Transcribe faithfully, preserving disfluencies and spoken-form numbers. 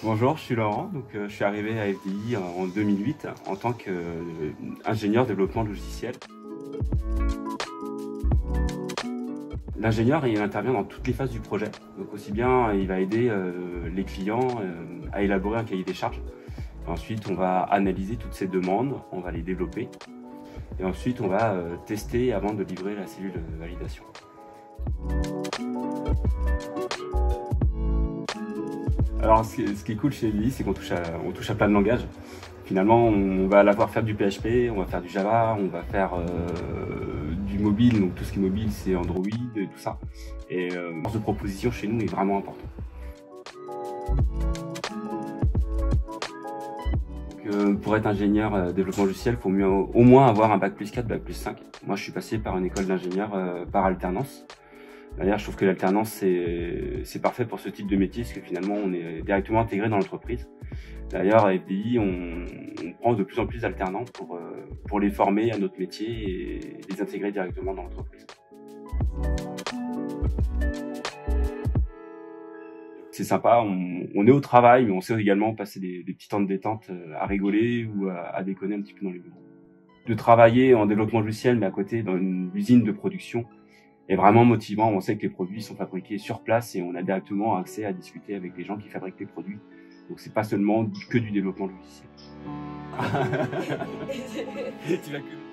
Bonjour, je suis Laurent, donc euh, je suis arrivé à F D I en deux mille huit en tant qu'ingénieur développement logiciel. L'ingénieur, il intervient dans toutes les phases du projet, donc aussi bien il va aider euh, les clients euh, à élaborer un cahier des charges. Ensuite, on va analyser toutes ces demandes, on va les développer, et ensuite on va euh, tester avant de livrer la cellule de validation. Alors, ce qui, est, ce qui est cool chez F D I, c'est qu'on touche, on touche à plein de langages. Finalement, on va la voir faire du P H P, on va faire du Java, on va faire euh, du mobile, donc tout ce qui est mobile, c'est Android, et tout ça. Et euh, la force de proposition chez nous est vraiment important. Donc, euh, pour être ingénieur euh, développement logiciel, il faut mieux au moins avoir un bac plus quatre, bac plus cinq. Moi, je suis passé par une école d'ingénieur euh, par alternance. D'ailleurs, je trouve que l'alternance, c'est parfait pour ce type de métier, parce que finalement, on est directement intégré dans l'entreprise. D'ailleurs, à F D I, on, on prend de plus en plus d'alternants pour, euh, pour les former à notre métier et les intégrer directement dans l'entreprise. C'est sympa, on, on est au travail, mais on sait également passer des, des petits temps de détente à rigoler ou à, à déconner un petit peu dans les bureaux. De travailler en développement logiciel, mais à côté, dans une usine de production, est vraiment motivant. On sait que les produits sont fabriqués sur place et on a directement accès à discuter avec les gens qui fabriquent les produits. Donc c'est pas seulement que du développement logiciel. Tu vas que...